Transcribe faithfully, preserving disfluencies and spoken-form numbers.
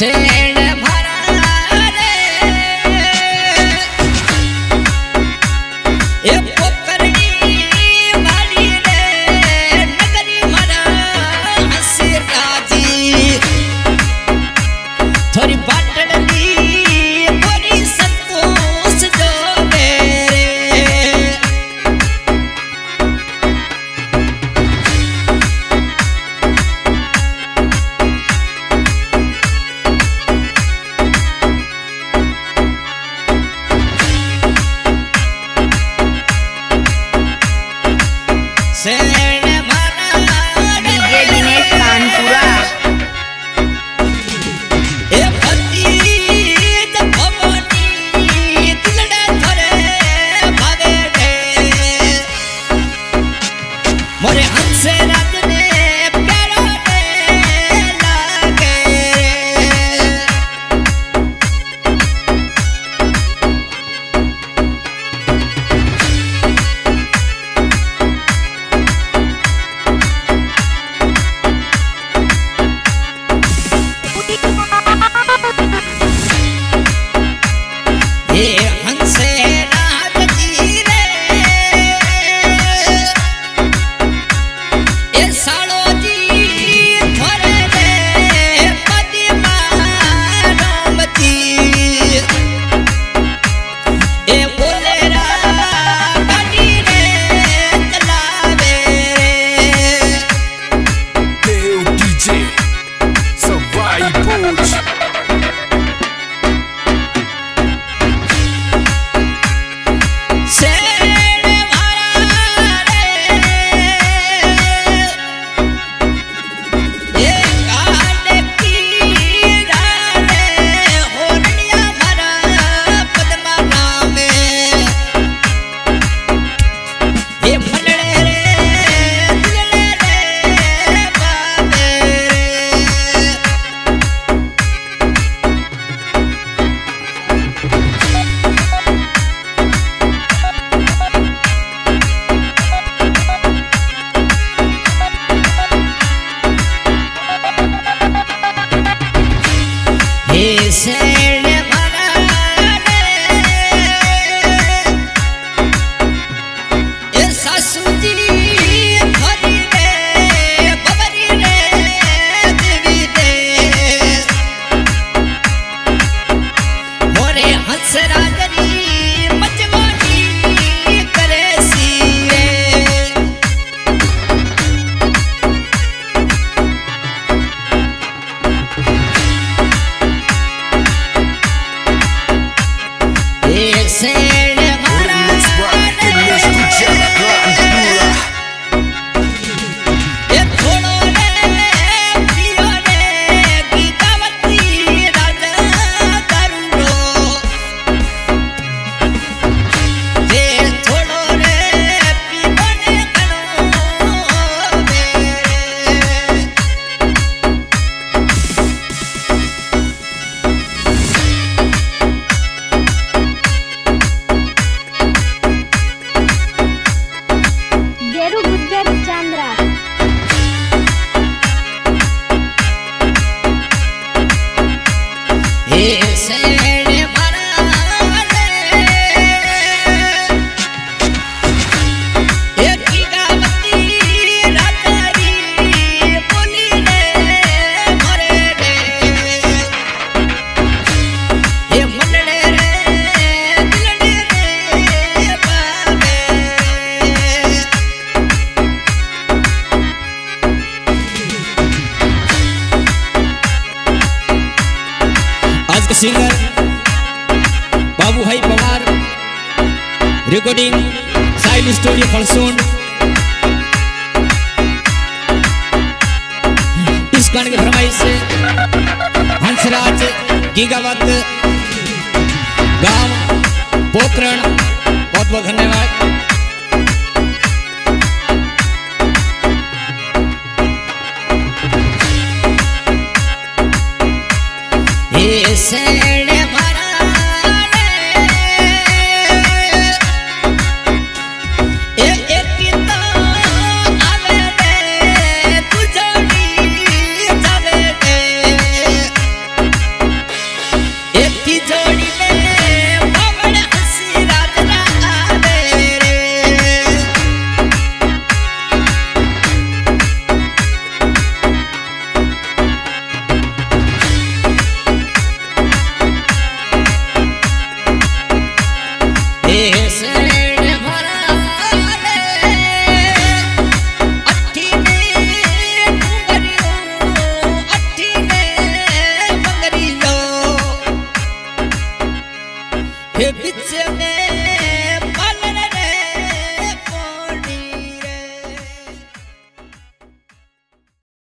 सेण भरा रे ए पोकरनी वाली रे नगरी मरा हसीराजी थोड़ी बाटड़ी थोड़ी संतोष जो मेरे सेण भरा डीजे दिनेश कानपुरा ए भतीज भवानी दिलड़े थरे भावे रे मोरे हंसे रात ने प्यारा ने लागे ये हंसे रात जी रे ये साड़ो जी थोरे रे पद्मा रामती ये बोलेरा गाड़ी रे चलावे रे Teu D J só vai pôr. सेण भरा रे ये काट की राने होरनिया भरा पद्मा नामे ये मलड़े रे दिलड़े रे बाबे रे ये सेण भरा रे ये सासू जी खरी रे बबरी रे देवी रे मोरे हंस राजरी मजवानी करे सी रे ये सेण भरा ये थोड़ो रे पियो रे गीतावती राजा करुणो ये थोड़ो रे पियो ने कनो मेरे गेरू गुज्जर चांद्रा ये सेण भरा रे ये गीतावती राजरी बोली रे मोरे रे ये मलड़े रे दिलड़े रे बाबे आज के singer Babu Bhai Pawar recording side studio फलसून इस गाने की फरमाइश से हंसराज गीगावत गांव पोखरण बहुत बहुत धन्यवाद। ये सेण भरा रे ए एक तो आवे रे तुझड़ी जावे रे हे बीच में